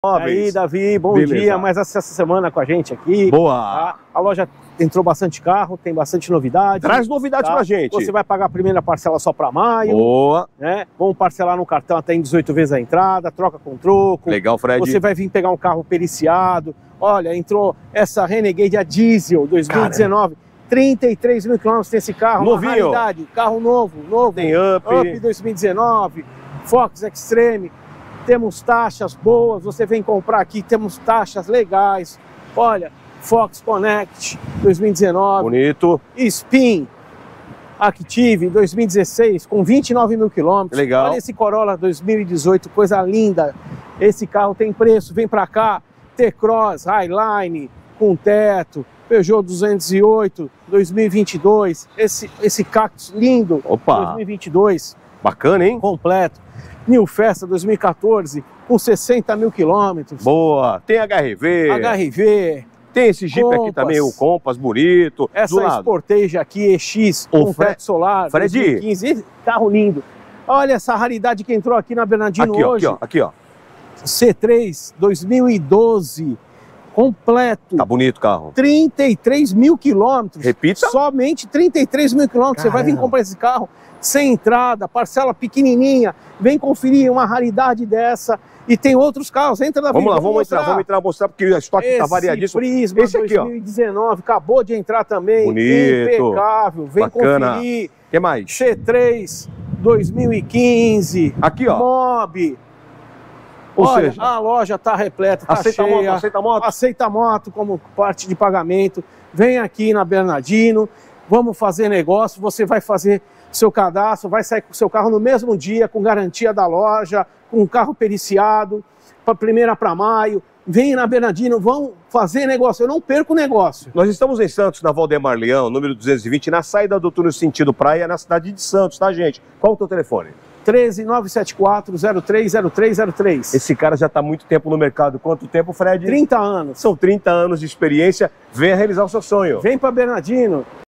Aí, Davi, bom dia, mais essa semana com a gente aqui. Boa! Tá? A loja entrou bastante carro, tem bastante novidade. Traz novidade pra gente. Você vai pagar a primeira parcela só para maio. Boa! Né? Vamos parcelar no cartão até em 18 vezes a entrada, troca com troco. Legal, Fred. Você vai vir pegar um carro periciado. Olha, entrou essa Renegade a diesel 2019. Cara. 33 mil quilômetros tem esse carro. Novinho. Uma raridade, carro novo. Tem Up 2019, Fox Extreme. Temos taxas boas, você vem comprar aqui, temos taxas legais. Olha, Fox Connect 2019. Bonito. Spin Active 2016 com 29 mil quilômetros. Legal. Olha esse Corolla 2018, coisa linda. Esse carro tem preço, vem pra cá. T-Cross, Highline, com teto. Peugeot 208 2022. Esse Cactus lindo. Opa. 2022. Bacana, hein? Completo. New Festa 2014, com 60 mil quilômetros. Boa! Tem HRV. Tem esse Jeep Compass. aqui também, o Compass, bonito. Essa Sportage aqui, EX, com teto solar, Fred. 2015. Esse carro lindo. Olha essa raridade que entrou aqui na Bernardino aqui, hoje. Aqui, ó. C3 2012, completo. Tá bonito o carro. 33 mil quilômetros. Repita. Somente 33 mil quilômetros. Você vai vir comprar esse carro sem entrada, parcela pequenininha. Vem conferir uma raridade dessa. E tem outros carros. Entra na Vamos lá, vamos entrar mostrar, porque o estoque tá variadíssimo. Prisma esse aqui, 2019, acabou de entrar também. Bonito. Impecável. Vem bacana. conferir. O que mais? C3 2015. Aqui, ó. Mob. Ou olha, seja, a loja tá repleta, tá aceita cheia. moto, aceita moto? Aceita moto como parte de pagamento. Vem aqui na Bernardino, vamos fazer negócio, você vai fazer seu cadastro, vai sair com o seu carro no mesmo dia, com garantia da loja, com um carro periciado, para primeira para maio. Vem na Bernardino, vão fazer negócio, eu não perco o negócio. Nós estamos em Santos, na Valdemar Leão, número 220, na saída do túnel sentido praia, na cidade de Santos, tá, gente? Qual é o teu telefone? 13974-030303. Esse cara já está há muito tempo no mercado. Quanto tempo, Fred? 30 anos. São 30 anos de experiência. Venha realizar o seu sonho. Vem para Bernardino.